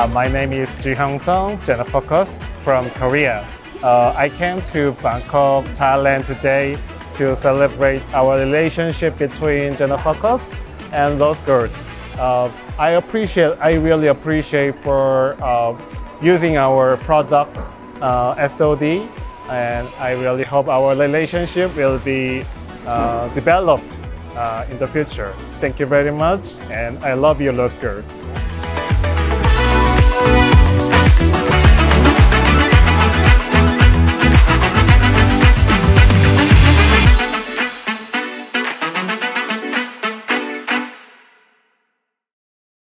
My name is Ji Hong Song, Genofocus from Korea. I came to Bangkok, Thailand today to celebrate our relationship between Genofocus and Rosegold. I really appreciate for using our product SOD, and I really hope our relationship will be developed in the future. Thank you very much, and I love you, Rosegold.